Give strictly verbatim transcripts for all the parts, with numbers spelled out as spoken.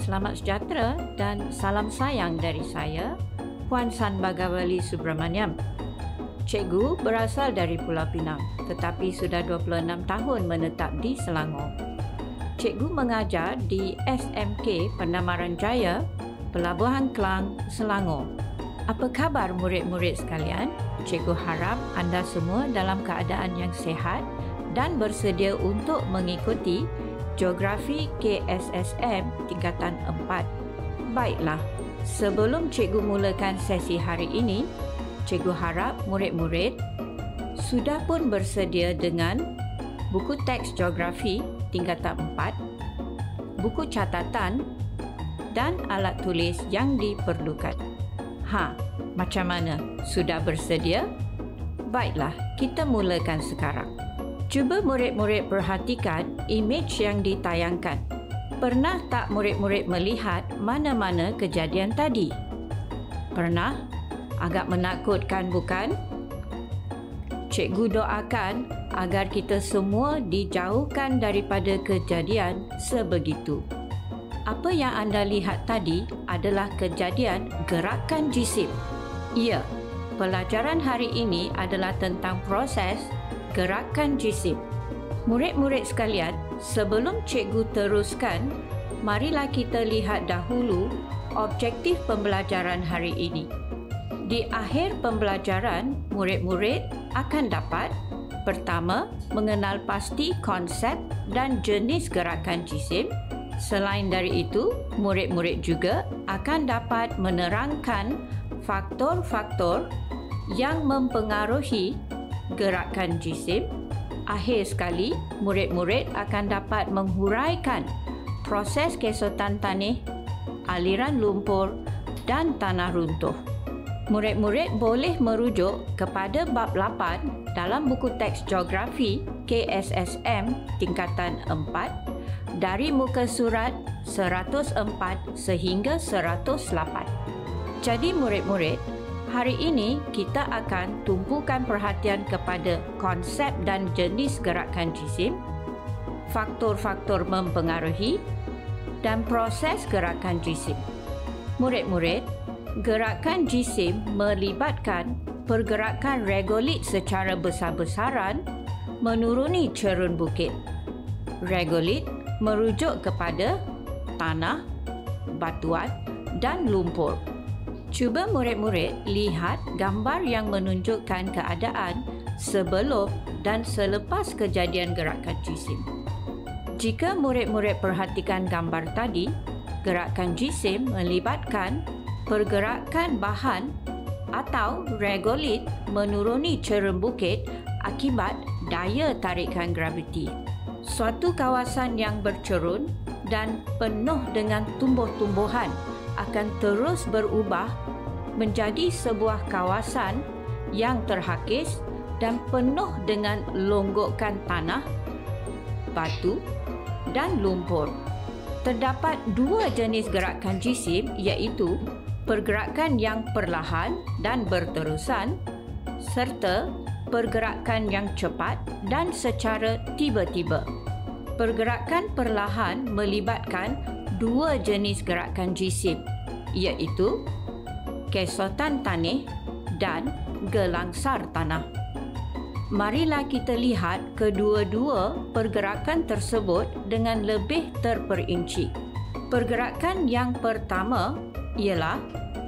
selamat sejahtera dan salam sayang dari saya, Puan San Bagawali Subramaniam. Cikgu berasal dari Pulau Pinang tetapi sudah dua puluh enam tahun menetap di Selangor. Cikgu mengajar di S M K Pendamaran Jaya, Pelabuhan Kelang, Selangor. Apa khabar murid-murid sekalian? Cikgu harap anda semua dalam keadaan yang sihat dan bersedia untuk mengikuti Geografi K S S M tingkatan empat. Baiklah, sebelum cikgu mulakan sesi hari ini, cikgu harap murid-murid sudah pun bersedia dengan buku teks geografi tingkatan empat, buku catatan dan alat tulis yang diperlukan. Ha, macam mana? Sudah bersedia? Baiklah, kita mulakan sekarang. Cuba murid-murid perhatikan imej yang ditayangkan. Pernah tak murid-murid melihat mana-mana kejadian tadi? Pernah? Agak menakutkan, bukan? Cikgu doakan agar kita semua dijauhkan daripada kejadian sebegitu. Apa yang anda lihat tadi adalah kejadian gerakan jisim. Ya, pelajaran hari ini adalah tentang proses gerakan jisim. Murid-murid sekalian, sebelum cikgu teruskan, marilah kita lihat dahulu objektif pembelajaran hari ini. Di akhir pembelajaran, murid-murid akan dapat pertama, mengenal pasti konsep dan jenis gerakan jisim. Selain dari itu, murid-murid juga akan dapat menerangkan faktor-faktor yang mempengaruhi gerakan jisim. Akhir sekali, murid-murid akan dapat menghuraikan proses kesotan tanah, aliran lumpur dan tanah runtuh. Murid-murid boleh merujuk kepada bab lapan dalam buku teks geografi K S S M tingkatan empat dari muka surat seratus empat sehingga seratus lapan. Jadi murid-murid, hari ini kita akan tumpukan perhatian kepada konsep dan jenis gerakan jisim, faktor-faktor mempengaruhi dan proses gerakan jisim. Murid-murid, gerakan jisim melibatkan pergerakan regolit secara besar-besaran menuruni cerun bukit. Regolit merujuk kepada tanah, batuan dan lumpur. Cuba murid-murid lihat gambar yang menunjukkan keadaan sebelum dan selepas kejadian gerakan jisim. Jika murid-murid perhatikan gambar tadi, gerakan jisim melibatkan pergerakan bahan atau regolit menuruni cerun bukit akibat daya tarikan graviti. Suatu kawasan yang bercerun dan penuh dengan tumbuh-tumbuhan akan terus berubah menjadi sebuah kawasan yang terhakis dan penuh dengan longgokan tanah, batu dan lumpur. Terdapat dua jenis gerakan jisim iaitu pergerakan yang perlahan dan berterusan serta pergerakan yang cepat dan secara tiba-tiba. Pergerakan perlahan melibatkan dua jenis gerakan jisim iaitu kesotan tanah dan gelangsar tanah. Marilah kita lihat kedua-dua pergerakan tersebut dengan lebih terperinci. Pergerakan yang pertama ialah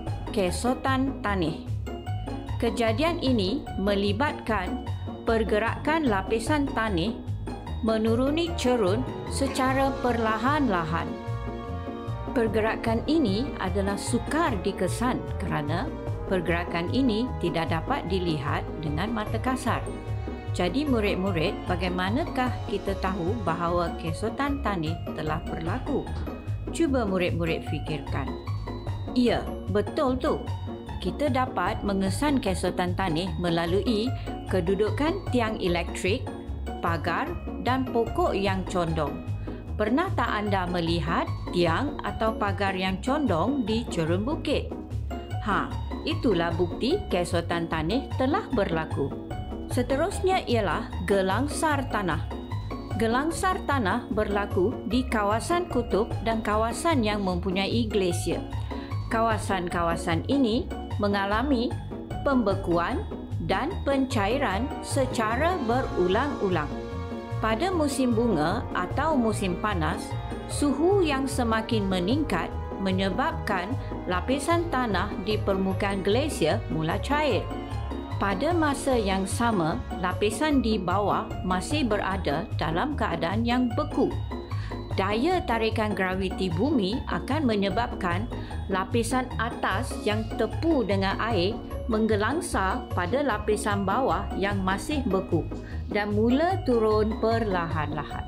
kesotan tanah. Kejadian ini melibatkan pergerakan lapisan tanah menuruni cerun secara perlahan-lahan. Pergerakan ini adalah sukar dikesan kerana pergerakan ini tidak dapat dilihat dengan mata kasar. Jadi murid-murid, bagaimanakah kita tahu bahawa kesotan tanah telah berlaku? Cuba murid-murid fikirkan. Ya, betul tu. Kita dapat mengesan kesotan tanah melalui kedudukan tiang elektrik, pagar dan pokok yang condong. Pernah tak anda melihat tiang atau pagar yang condong di cerun bukit? Ha, itulah bukti kesotan tanah telah berlaku. Seterusnya ialah gelangsar tanah. Gelangsar tanah berlaku di kawasan kutub dan kawasan yang mempunyai glasier. Kawasan-kawasan ini mengalami pembekuan dan pencairan secara berulang-ulang. Pada musim bunga atau musim panas, suhu yang semakin meningkat menyebabkan lapisan tanah di permukaan glasier mula cair. Pada masa yang sama, lapisan di bawah masih berada dalam keadaan yang beku. Daya tarikan graviti bumi akan menyebabkan lapisan atas yang tepu dengan air menggelangsar pada lapisan bawah yang masih beku dan mula turun perlahan-lahan.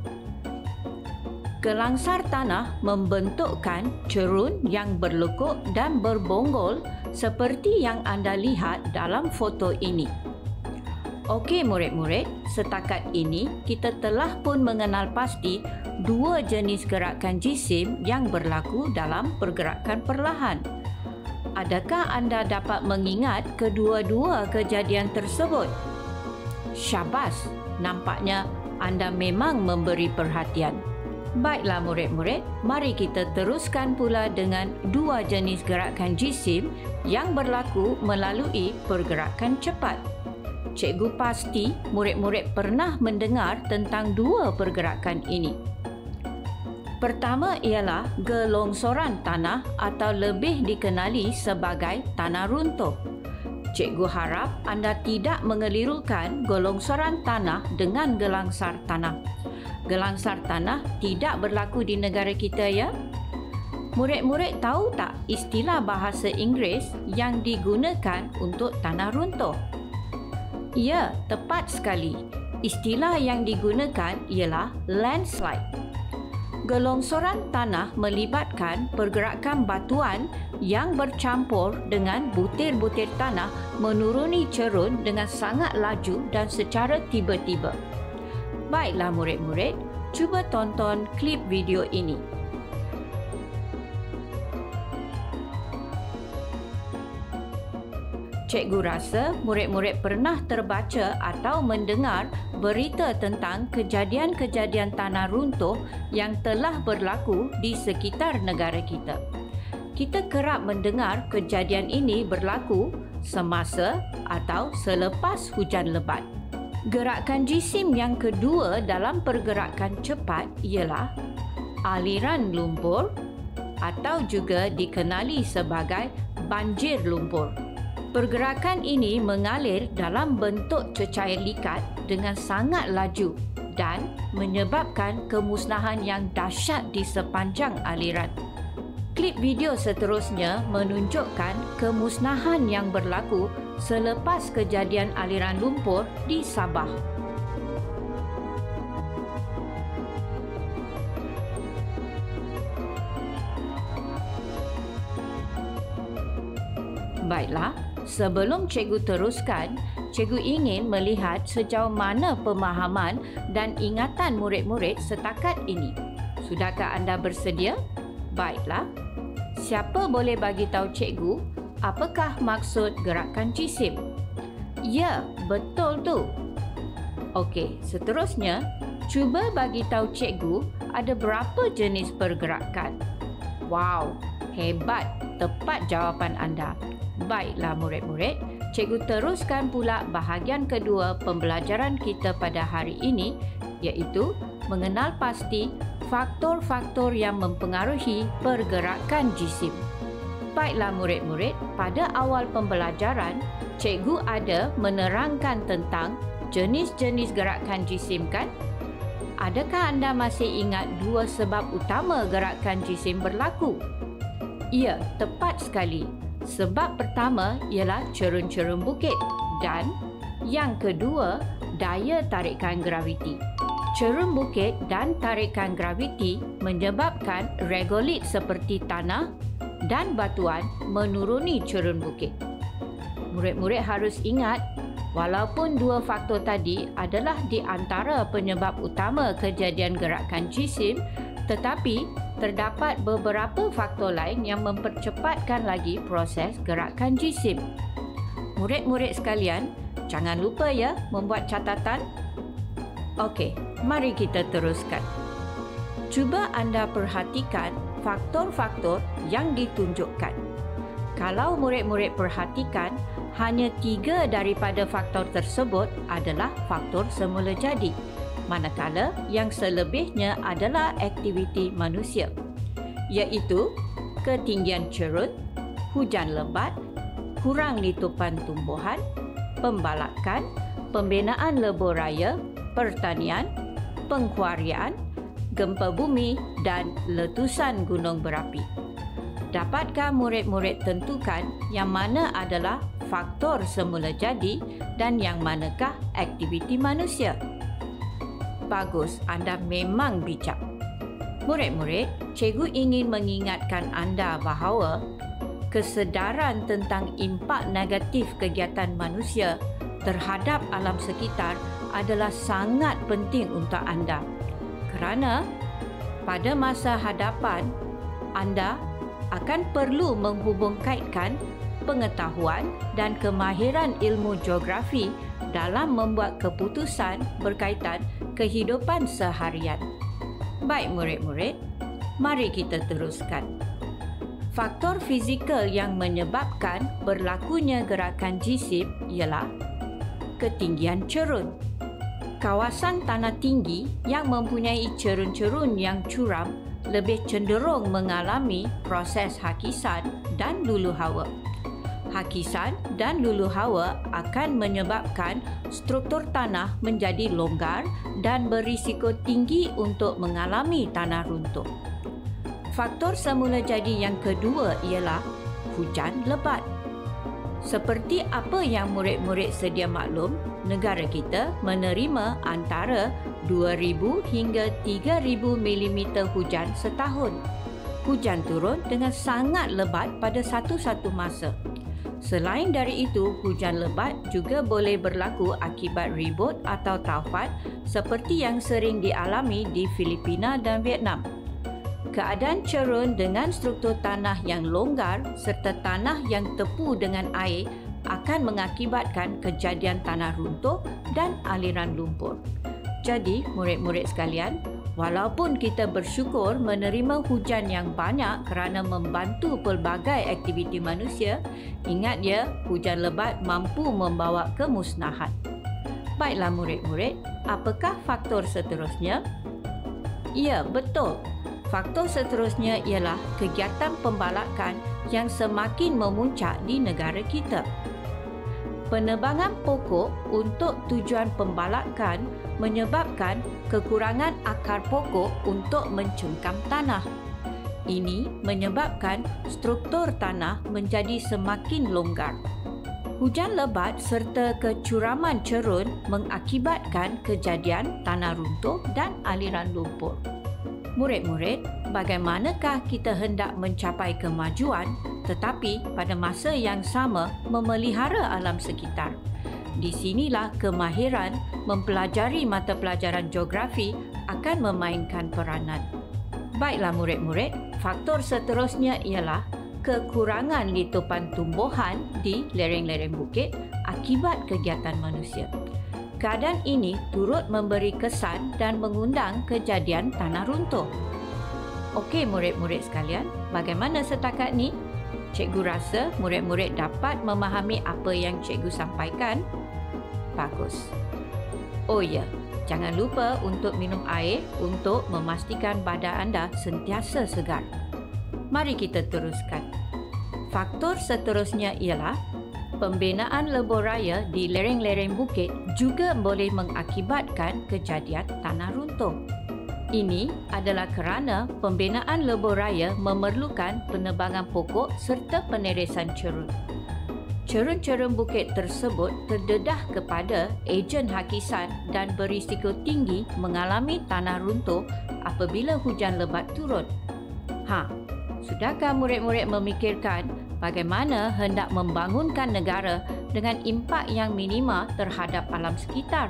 Gelangsar tanah membentukkan cerun yang berlekuk dan berbonggol seperti yang anda lihat dalam foto ini. Okey murid-murid, setakat ini kita telah pun mengenal pasti dua jenis gerakan jisim yang berlaku dalam pergerakan perlahan. Adakah anda dapat mengingat kedua-dua kejadian tersebut? Syabas, nampaknya anda memang memberi perhatian. Baiklah murid-murid, mari kita teruskan pula dengan dua jenis gerakan jisim yang berlaku melalui pergerakan cepat. Cikgu pasti murid-murid pernah mendengar tentang dua pergerakan ini. Pertama ialah gelongsoran tanah atau lebih dikenali sebagai tanah runtuh. Cikgu harap anda tidak mengelirukan gelongsoran tanah dengan gelangsar tanah. Gelangsar tanah tidak berlaku di negara kita, ya? Murid-murid tahu tak istilah bahasa Inggeris yang digunakan untuk tanah runtuh? Ya, tepat sekali. Istilah yang digunakan ialah landslide. Gelongsoran tanah melibatkan pergerakan batuan yang bercampur dengan butir-butir tanah menuruni cerun dengan sangat laju dan secara tiba-tiba. Baiklah murid-murid, cuba tonton klip video ini. Cikgu rasa murid-murid pernah terbaca atau mendengar berita tentang kejadian-kejadian tanah runtuh yang telah berlaku di sekitar negara kita. Kita kerap mendengar kejadian ini berlaku semasa atau selepas hujan lebat. Gerakan jisim yang kedua dalam pergerakan cepat ialah aliran lumpur atau juga dikenali sebagai banjir lumpur. Pergerakan ini mengalir dalam bentuk cecair likat dengan sangat laju dan menyebabkan kemusnahan yang dahsyat di sepanjang aliran. Klip video seterusnya menunjukkan kemusnahan yang berlaku selepas kejadian aliran lumpur di Sabah. Baiklah, sebelum cikgu teruskan, cikgu ingin melihat sejauh mana pemahaman dan ingatan murid-murid setakat ini. Sudahkah anda bersedia? Baiklah. Siapa boleh bagi tahu cikgu apakah maksud gerakan jisim? Ya, betul tu. Okey, seterusnya, cuba bagi tahu cikgu ada berapa jenis pergerakan. Wow, hebat, tepat jawapan anda. Baiklah murid-murid, cikgu teruskan pula bahagian kedua pembelajaran kita pada hari ini, iaitu mengenal pasti faktor-faktor yang mempengaruhi pergerakan jisim. Baiklah murid-murid, pada awal pembelajaran, cikgu ada menerangkan tentang jenis-jenis gerakan jisim, kan? Adakah anda masih ingat dua sebab utama gerakan jisim berlaku? Ya, tepat sekali. Sebab pertama ialah cerun-cerun bukit dan yang kedua, daya tarikan graviti. Cerun bukit dan tarikan graviti menyebabkan regolit seperti tanah dan batuan menuruni cerun bukit. Murid-murid harus ingat, walaupun dua faktor tadi adalah di antara penyebab utama kejadian gerakan jisim, tetapi terdapat beberapa faktor lain yang mempercepatkan lagi proses gerakan jisim. Murid-murid sekalian, jangan lupa ya membuat catatan. Okey, mari kita teruskan. Cuba anda perhatikan faktor-faktor yang ditunjukkan. Kalau murid-murid perhatikan, hanya tiga daripada faktor tersebut adalah faktor semula jadi, manakala yang selebihnya adalah aktiviti manusia, iaitu ketinggian cerun, hujan lebat, kurang litupan tumbuhan, pembalakan, pembinaan lebuh raya, pertanian, pengkuarian, gempa bumi dan letusan gunung berapi. Dapatkah murid-murid tentukan yang mana adalah faktor semula jadi dan yang manakah aktiviti manusia? Bagus, anda memang bijak. Murid-murid, cikgu ingin mengingatkan anda bahawa kesedaran tentang impak negatif kegiatan manusia terhadap alam sekitar adalah sangat penting untuk anda. Kerana pada masa hadapan, anda akan perlu menghubungkaitkan pengetahuan dan kemahiran ilmu geografi dalam membuat keputusan berkaitan kehidupan seharian. Baik murid-murid, mari kita teruskan. Faktor fizikal yang menyebabkan berlakunya gerakan jisim ialah ketinggian cerun. Kawasan tanah tinggi yang mempunyai cerun-cerun yang curam lebih cenderung mengalami proses hakisan dan luluh hawa. Hakisan dan luluh hawa akan menyebabkan struktur tanah menjadi longgar dan berisiko tinggi untuk mengalami tanah runtuh. Faktor semula jadi yang kedua ialah hujan lebat. Seperti apa yang murid-murid sedia maklum, negara kita menerima antara dua ribu hingga tiga ribu milimeter hujan setahun. Hujan turun dengan sangat lebat pada satu-satu masa. Selain dari itu, hujan lebat juga boleh berlaku akibat ribut atau taufan seperti yang sering dialami di Filipina dan Vietnam. Keadaan cerun dengan struktur tanah yang longgar serta tanah yang tepu dengan air akan mengakibatkan kejadian tanah runtuh dan aliran lumpur. Jadi, murid-murid sekalian, walaupun kita bersyukur menerima hujan yang banyak kerana membantu pelbagai aktiviti manusia, ingat ya, hujan lebat mampu membawa kemusnahan. Baiklah murid-murid, apakah faktor seterusnya? Ya, betul. Faktor seterusnya ialah kegiatan pembalakan yang semakin memuncak di negara kita. Penebangan pokok untuk tujuan pembalakan menyebabkan kekurangan akar pokok untuk mencengkam tanah. Ini menyebabkan struktur tanah menjadi semakin longgar. Hujan lebat serta kecuraman cerun mengakibatkan kejadian tanah runtuh dan aliran lumpur. Murid-murid, bagaimanakah kita hendak mencapai kemajuan tetapi pada masa yang sama memelihara alam sekitar? Di sinilah kemahiran mempelajari mata pelajaran geografi akan memainkan peranan. Baiklah murid-murid, faktor seterusnya ialah kekurangan litupan tumbuhan di lereng-lereng bukit akibat kegiatan manusia. Keadaan ini turut memberi kesan dan mengundang kejadian tanah runtuh. Okey murid-murid sekalian, bagaimana setakat ni? Cikgu rasa murid-murid dapat memahami apa yang cikgu sampaikan. Bagus. Oh ya, jangan lupa untuk minum air untuk memastikan badan anda sentiasa segar. Mari kita teruskan. Faktor seterusnya ialah pembinaan lebuh raya di lereng-lereng bukit juga boleh mengakibatkan kejadian tanah runtuh. Ini adalah kerana pembinaan lebuh raya memerlukan penebangan pokok serta penerisan cerun. Cerun-cerun bukit tersebut terdedah kepada ejen hakisan dan berisiko tinggi mengalami tanah runtuh apabila hujan lebat turun. Ha, sudahkah murid-murid memikirkan bagaimana hendak membangunkan negara dengan impak yang minima terhadap alam sekitar?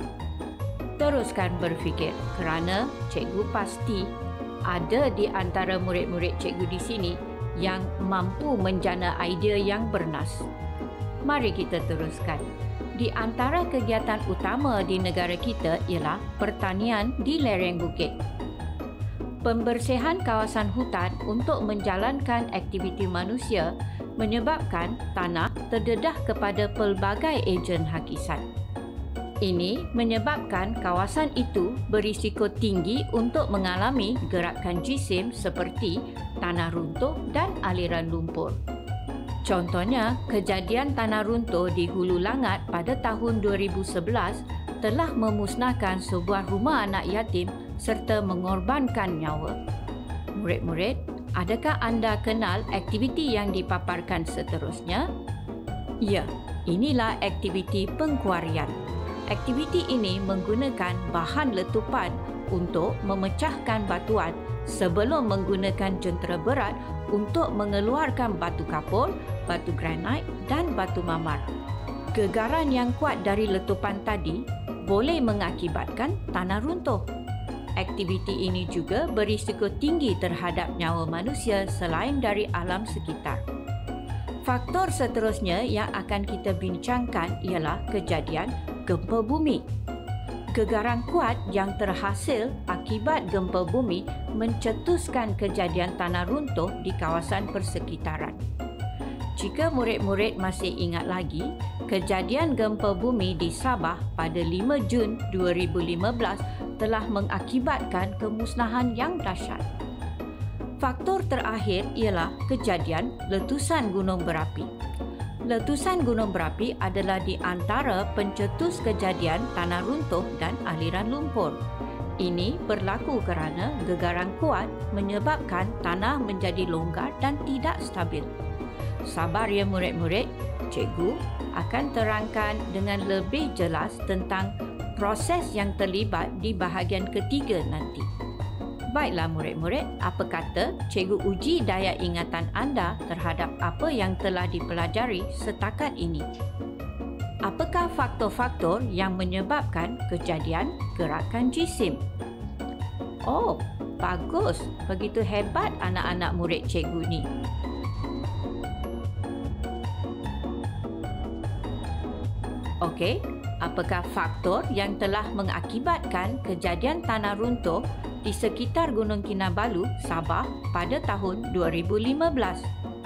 Teruskan berfikir kerana cikgu pasti ada di antara murid-murid cikgu di sini yang mampu menjana idea yang bernas. Mari kita teruskan. Di antara kegiatan utama di negara kita ialah pertanian di lereng bukit. Pembersihan kawasan hutan untuk menjalankan aktiviti manusia menyebabkan tanah terdedah kepada pelbagai ejen hakikat. Ini menyebabkan kawasan itu berisiko tinggi untuk mengalami gerakan jisim seperti tanah runtuh dan aliran lumpur. Contohnya, kejadian tanah runtuh di Hulu Langat pada tahun dua ribu sebelas telah memusnahkan sebuah rumah anak yatim serta mengorbankan nyawa. Murid-murid, adakah anda kenal aktiviti yang dipaparkan seterusnya? Ya, inilah aktiviti pengkuarian. Aktiviti ini menggunakan bahan letupan untuk memecahkan batuan sebelum menggunakan jentera berat untuk mengeluarkan batu kapur, batu granit dan batu mamar. Gegaran yang kuat dari letupan tadi boleh mengakibatkan tanah runtuh. Aktiviti ini juga berisiko tinggi terhadap nyawa manusia selain dari alam sekitar. Faktor seterusnya yang akan kita bincangkan ialah kejadian gempa bumi. Gegaran kuat yang terhasil akibat gempa bumi mencetuskan kejadian tanah runtuh di kawasan persekitaran. Jika murid-murid masih ingat lagi, kejadian gempa bumi di Sabah pada lima Jun dua ribu lima belas telah mengakibatkan kemusnahan yang dahsyat. Faktor terakhir ialah kejadian letusan gunung berapi. Letusan gunung berapi adalah di antara pencetus kejadian tanah runtuh dan aliran lumpur. Ini berlaku kerana gegaran kuat menyebabkan tanah menjadi longgar dan tidak stabil. Sabar ya murid-murid, cikgu akan terangkan dengan lebih jelas tentang proses yang terlibat di bahagian ketiga nanti. Baiklah murid-murid, apa kata cikgu uji daya ingatan anda terhadap apa yang telah dipelajari setakat ini? Apakah faktor-faktor yang menyebabkan kejadian gerakan jisim? Oh, bagus. Begitu hebat anak-anak murid cikgu ni. Okey, apakah faktor yang telah mengakibatkan kejadian tanah runtuh di sekitar Gunung Kinabalu, Sabah pada tahun dua ribu lima belas?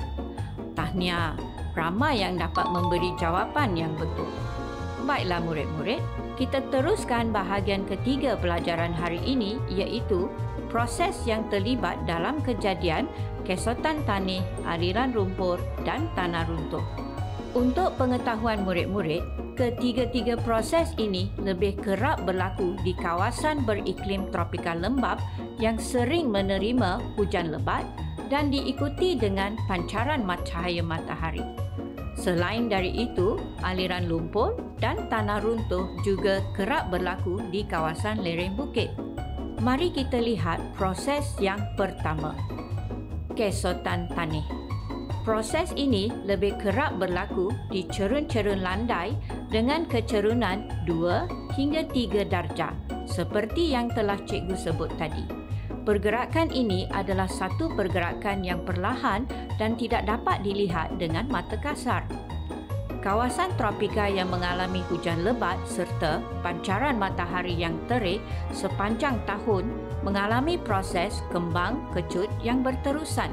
Tahniah, ramai yang dapat memberi jawapan yang betul. Baiklah murid-murid, kita teruskan bahagian ketiga pelajaran hari ini iaitu proses yang terlibat dalam kejadian kesotan tanah, aliran lumpur dan tanah runtuh. Untuk pengetahuan murid-murid, ketiga-tiga proses ini lebih kerap berlaku di kawasan beriklim tropika lembap yang sering menerima hujan lebat dan diikuti dengan pancaran cahaya matahari. Selain dari itu, aliran lumpur dan tanah runtuh juga kerap berlaku di kawasan lereng bukit. Mari kita lihat proses yang pertama, kesotan tanah. Proses ini lebih kerap berlaku di cerun-cerun landai dengan kecerunan dua hingga tiga darjah seperti yang telah cikgu sebut tadi. Pergerakan ini adalah satu pergerakan yang perlahan dan tidak dapat dilihat dengan mata kasar. Kawasan tropika yang mengalami hujan lebat serta pancaran matahari yang terik sepanjang tahun mengalami proses kembang kecut yang berterusan.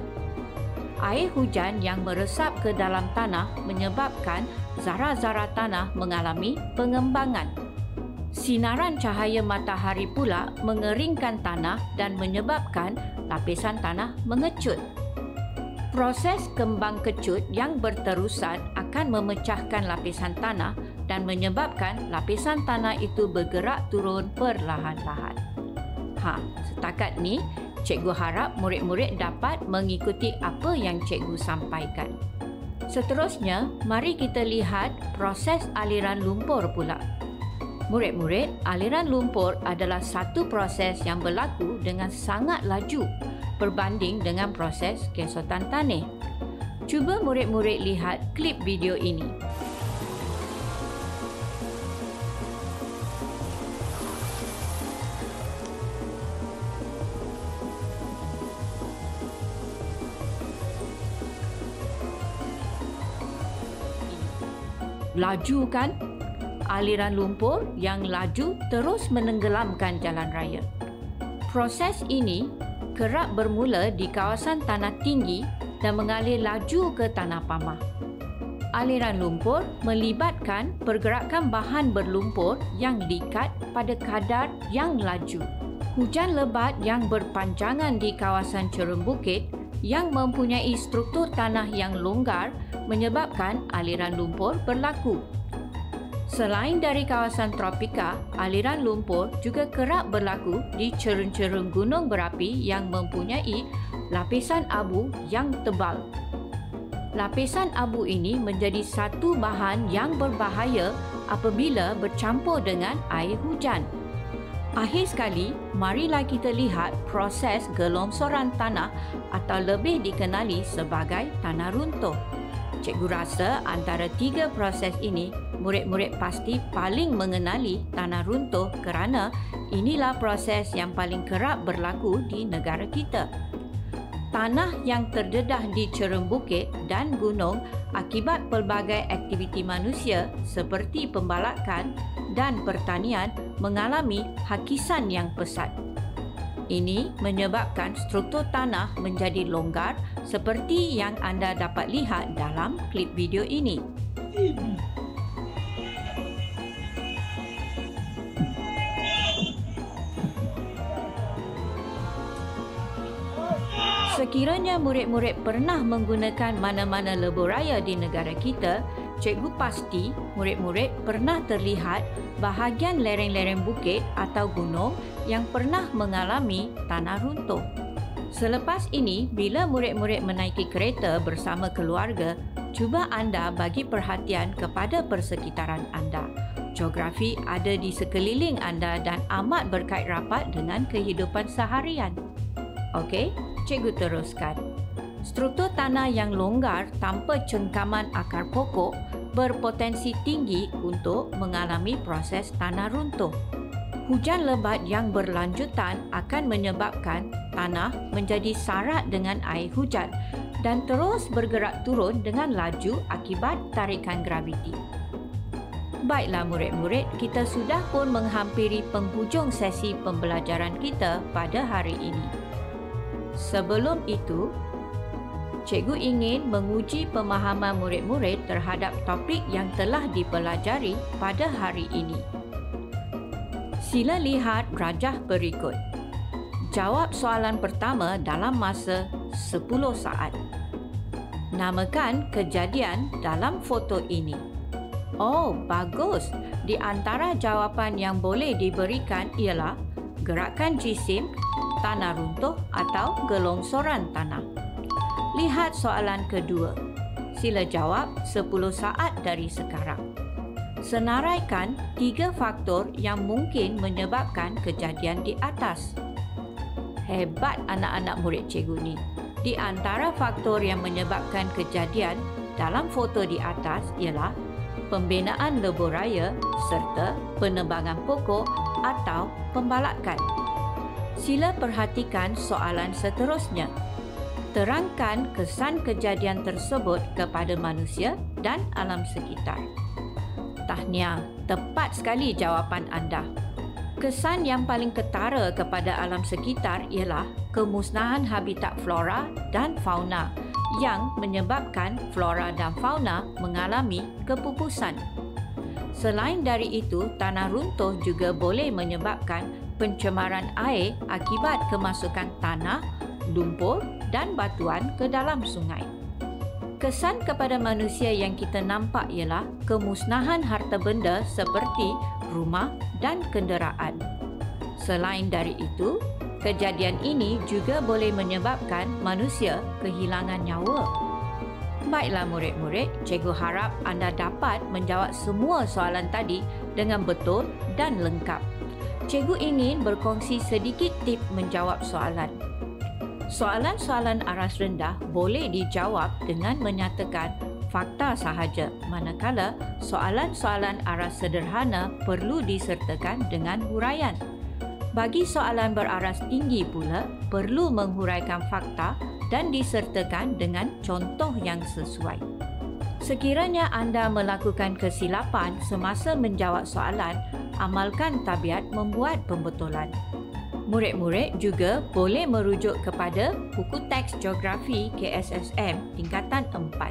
Air hujan yang meresap ke dalam tanah menyebabkan zarah-zarah tanah mengalami pengembangan. Sinaran cahaya matahari pula mengeringkan tanah dan menyebabkan lapisan tanah mengecut. Proses kembang kecut yang berterusan akan memecahkan lapisan tanah dan menyebabkan lapisan tanah itu bergerak turun perlahan-lahan. Ha, setakat ni, cikgu harap murid-murid dapat mengikuti apa yang cikgu sampaikan. Seterusnya, mari kita lihat proses aliran lumpur pula. Murid-murid, aliran lumpur adalah satu proses yang berlaku dengan sangat laju berbanding dengan proses kesotan tanah. Cuba murid-murid lihat klip video ini. Laju kan? aliran lumpur yang laju terus menenggelamkan jalan raya. Proses ini kerap bermula di kawasan tanah tinggi dan mengalir laju ke tanah pamah. Aliran lumpur melibatkan pergerakan bahan berlumpur yang likat pada kadar yang laju. Hujan lebat yang berpanjangan di kawasan cerun bukit yang mempunyai struktur tanah yang longgar menyebabkan aliran lumpur berlaku. Selain dari kawasan tropika, aliran lumpur juga kerap berlaku di cerun-cerun gunung berapi yang mempunyai lapisan abu yang tebal. Lapisan abu ini menjadi satu bahan yang berbahaya apabila bercampur dengan air hujan. Akhir sekali, marilah kita lihat proses gelongsoran tanah atau lebih dikenali sebagai tanah runtuh. Cikgu rasa antara tiga proses ini, murid-murid pasti paling mengenali tanah runtuh kerana inilah proses yang paling kerap berlaku di negara kita. Tanah yang terdedah di cerun bukit dan gunung akibat pelbagai aktiviti manusia seperti pembalakan dan pertanian mengalami hakisan yang pesat. Ini menyebabkan struktur tanah menjadi longgar seperti yang anda dapat lihat dalam klip video ini. Sekiranya murid-murid pernah menggunakan mana-mana lebuh raya di negara kita, cikgu pasti murid-murid pernah terlihat bahagian lereng-lereng bukit atau gunung yang pernah mengalami tanah runtuh. Selepas ini, bila murid-murid menaiki kereta bersama keluarga, cuba anda bagi perhatian kepada persekitaran anda. Geografi ada di sekeliling anda dan amat berkait rapat dengan kehidupan seharian. Okey, cikgu teruskan. Struktur tanah yang longgar tanpa cengkaman akar pokok berpotensi tinggi untuk mengalami proses tanah runtuh. Hujan lebat yang berlanjutan akan menyebabkan tanah menjadi sarat dengan air hujan dan terus bergerak turun dengan laju akibat tarikan graviti. Baiklah murid-murid, kita sudah pun menghampiri penghujung sesi pembelajaran kita pada hari ini. Sebelum itu, cikgu ingin menguji pemahaman murid-murid terhadap topik yang telah dipelajari pada hari ini. Sila lihat rajah berikut. Jawab soalan pertama dalam masa sepuluh saat. Namakan kejadian dalam foto ini. Oh, bagus. Di antara jawapan yang boleh diberikan ialah gerakan jisim, tanah runtuh atau gelongsoran tanah. Lihat soalan kedua. Sila jawab sepuluh saat dari sekarang. Senaraikan tiga faktor yang mungkin menyebabkan kejadian di atas. Hebat anak-anak murid cikgu ni. Di antara faktor yang menyebabkan kejadian dalam foto di atas ialah pembinaan lebuh raya serta penebangan pokok atau pembalakan. Sila perhatikan soalan seterusnya. Terangkan kesan kejadian tersebut kepada manusia dan alam sekitar. Tahniah, tepat sekali jawapan anda. Kesan yang paling ketara kepada alam sekitar ialah kemusnahan habitat flora dan fauna yang menyebabkan flora dan fauna mengalami kepupusan. Selain dari itu, tanah runtuh juga boleh menyebabkan pencemaran air akibat kemasukan tanah, lumpur dan batuan ke dalam sungai. Kesan kepada manusia yang kita nampak ialah kemusnahan harta benda seperti rumah dan kenderaan. Selain dari itu, kejadian ini juga boleh menyebabkan manusia kehilangan nyawa. Baiklah murid-murid, cikgu harap anda dapat menjawab semua soalan tadi dengan betul dan lengkap. Cikgu ingin berkongsi sedikit tip menjawab soalan. Soalan-soalan aras rendah boleh dijawab dengan menyatakan fakta sahaja, manakala soalan-soalan aras sederhana perlu disertakan dengan huraian. Bagi soalan beraras tinggi pula, perlu menghuraikan fakta dan disertakan dengan contoh yang sesuai. Sekiranya anda melakukan kesilapan semasa menjawab soalan, amalkan tabiat membuat pembetulan. Murid-murid juga boleh merujuk kepada buku teks geografi K S S M tingkatan empat.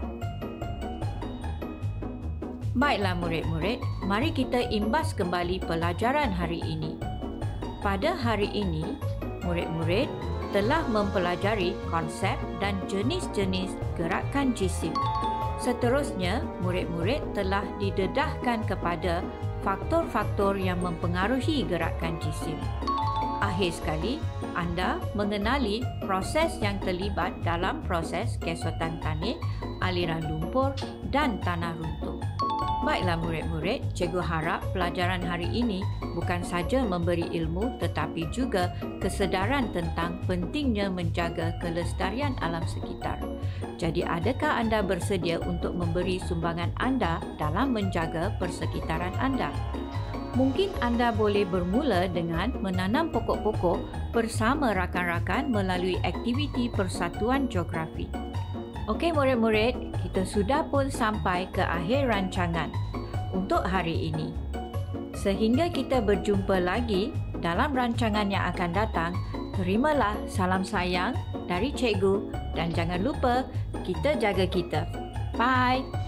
Baiklah murid-murid, mari kita imbas kembali pelajaran hari ini. Pada hari ini, murid-murid telah mempelajari konsep dan jenis-jenis gerakan jisim. Seterusnya, murid-murid telah didedahkan kepada faktor-faktor yang mempengaruhi gerakan jisim. Akhir sekali, anda mengenali proses yang terlibat dalam proses kesotan tanah, aliran lumpur dan tanah runtuh. Baiklah murid-murid, cikgu harap pelajaran hari ini bukan saja memberi ilmu tetapi juga kesedaran tentang pentingnya menjaga kelestarian alam sekitar. Jadi adakah anda bersedia untuk memberi sumbangan anda dalam menjaga persekitaran anda? Mungkin anda boleh bermula dengan menanam pokok-pokok bersama rakan-rakan melalui aktiviti Persatuan Geografi. Okey murid-murid, kita sudah pun sampai ke akhir rancangan untuk hari ini. Sehingga kita berjumpa lagi dalam rancangan yang akan datang, terimalah salam sayang dari cikgu dan jangan lupa kita jaga kita. Bye!